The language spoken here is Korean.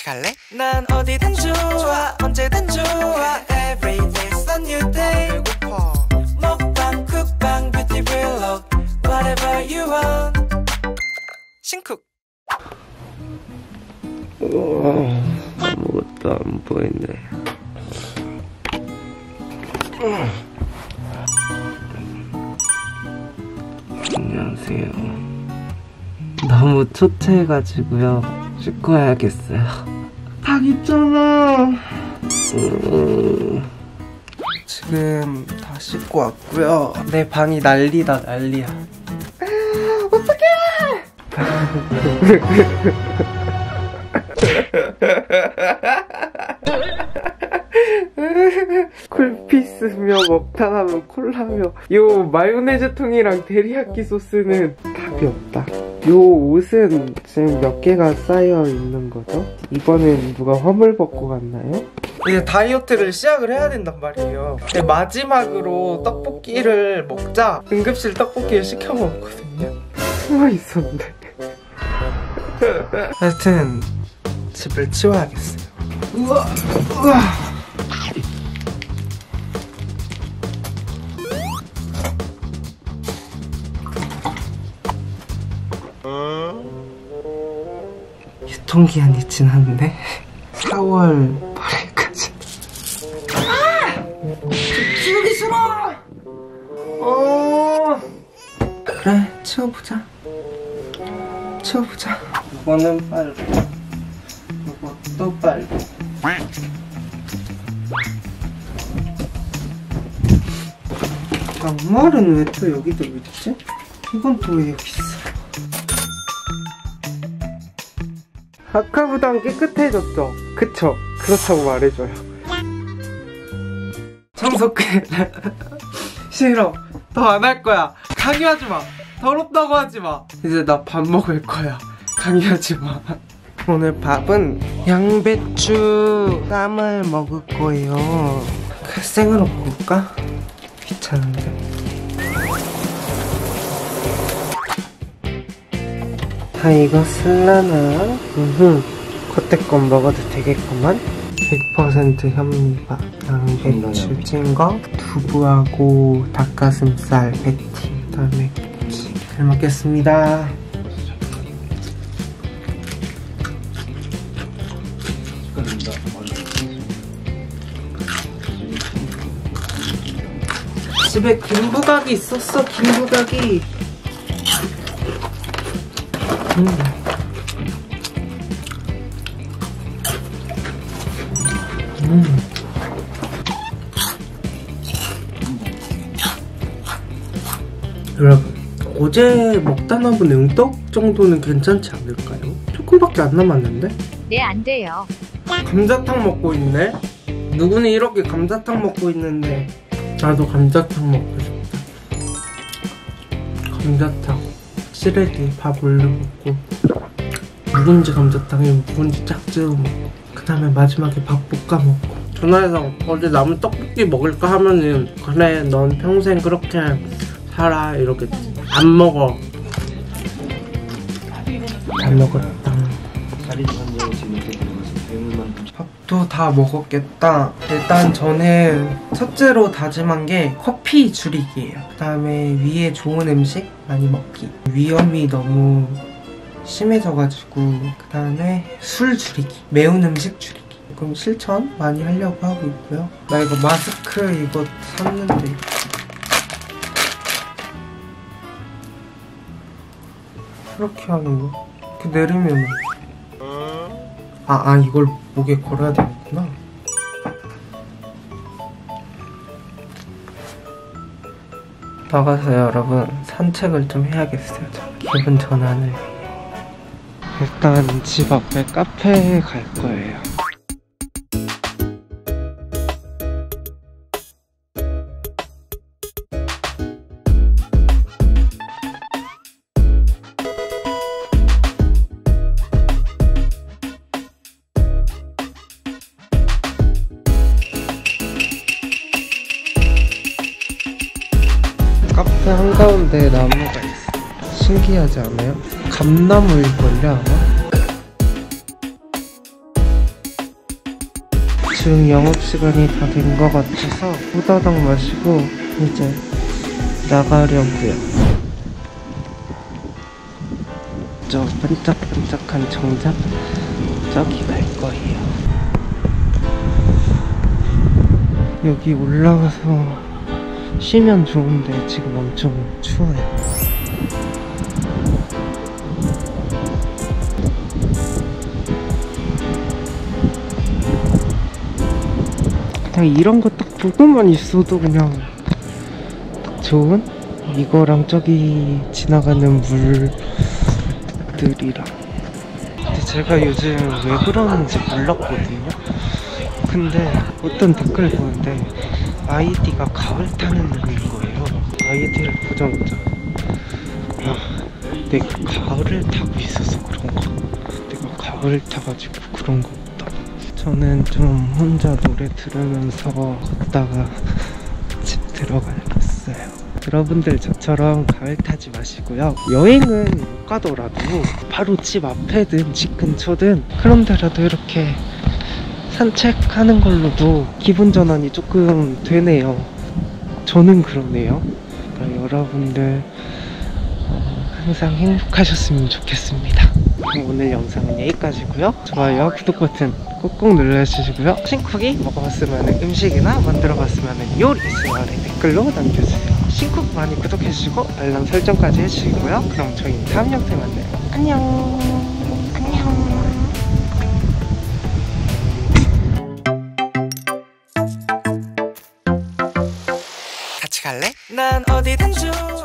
갈래? 난 어디든 좋아 언제든 좋아 Every day's a new day 배고파 먹방 쿡방 뷰티 블로그 Whatever you want 신쿡. 아무것도 안 보이네. 안녕하세요. 너무 초췌해가지고요. 씻고 와야겠어요. 닭 있잖아. 지금 다 씻고 왔고요. 내 방이 난리다 난리야. 어떡해! 쿨피스며 먹다하면 콜라며 요 마요네즈 통이랑 데리야끼 소스는 답이 없다. 요 옷은 지금 몇 개가 쌓여 있는 거죠? 이번엔 누가 허물 벗고 갔나요? 이제 다이어트를 시작을 해야 된단 말이에요. 근데 마지막으로 떡볶이를 먹자 응급실 떡볶이를 시켜 먹었거든요. 숨어 있었는데. 하여튼 집을 치워야겠어요. 우와, 우와. 유통기한이 지났네. 4월 8일까지. 치우기 싫어. 그래, 치워보자. 치워보자. 이거는 빨고, 이것도 빨고. 양말은 왜 또 여기 들어있지? 이건 또 왜 여기 있어? 아까보단 깨끗해졌죠? 그쵸? 그렇다고 말해줘요. 청소해. 싫어. 더 안 할 거야. 강요하지 마. 더럽다고 하지 마. 이제 나 밥 먹을 거야. 강요하지 마. 오늘 밥은 양배추 쌈을 먹을 거예요. 생으로 먹을까? 귀찮은데. 다 익었을라나? 겉에건 먹어도 되겠구만? 100% 현미밥, 양배추 찐 거, 두부하고 닭가슴살 패티, 그다음에 김치. 잘 먹겠습니다. 집에 김부각이 있었어. 김부각이. 여러분, 어제 먹다 남은 응떡 정도는 괜찮지 않을까요? 조금밖에 안 남았는데? 네, 안 돼요. 감자탕 먹고 있네? 누구는 이렇게 감자탕 먹고 있는데 나도 감자탕 먹고 싶다. 감자탕 시래기 밥 올려 먹고, 묵은지 감자탕에 묵은지 쫙 찍어 먹고, 그 다음에 마지막에 밥 볶아 먹고. 전화해서 어제 남은 떡볶이 먹을까 하면은 그래 넌 평생 그렇게 살아 이러겠지. 안 먹어. 잘 먹었다. 밥도 다 먹었겠다. 일단 저는 첫째로 다짐한 게 커피 줄이기예요. 그 다음에 위에 좋은 음식 많이 먹기. 위염이 너무 심해져가지고 그 다음에 술 줄이기, 매운 음식 줄이기. 그럼 실천 많이 하려고 하고 있고요. 나 이거 마스크 이거 샀는데 이렇게 하는 거. 이렇게 내리면 이걸 목에 걸어야 되겠구나. 나가서 여러분 산책을 좀 해야겠어요. 기분 전환을 위해. 일단 집 앞에 카페에 갈 거예요. 카페 한가운데 나무가 있어. 신기하지 않아요? 감나무일걸요 아마? 대충 영업시간이 다 된 것 같아서 후다닥 마시고 이제 나가려고요. 저 반짝반짝한 정자 저기 갈 거예요. 여기 올라가서 쉬면 좋은데 지금 엄청 추워요. 그냥 이런 거 딱 보고만 있어도 그냥 딱 좋은? 이거랑 저기 지나가는 물들이랑. 근데 제가 요즘 왜 그러는지 몰랐거든요. 근데 어떤 댓글 보는데 아이디가 가을 타는 놈인 거예요. 아이디를 보자마자 내가 가을을 타고 있어서 그런가? 내가 가을 타가지고 그런 거 보다. 저는 좀 혼자 노래 들으면서 걷다가 집 들어가야겠어요. 여러분들 저처럼 가을 타지 마시고요. 여행은 못 가더라도 바로 집 앞에든 집 근처든 그런 데라도 이렇게 산책하는 걸로도 기분 전환이 조금 되네요. 저는 그러네요. 그러니까 여러분들 항상 행복하셨으면 좋겠습니다. 오늘 영상은 여기까지고요. 좋아요, 구독 버튼 꾹꾹 눌러주시고요. 신쿡이 먹어봤으면 음식이나 만들어봤으면 요리 있으면 아래 댓글로 남겨주세요. 신쿡 많이 구독해주시고 알람 설정까지 해주시고요. 그럼 저희는 다음 영상에 만나요. 안녕. 같이 갈래? 난 어디든 좋아.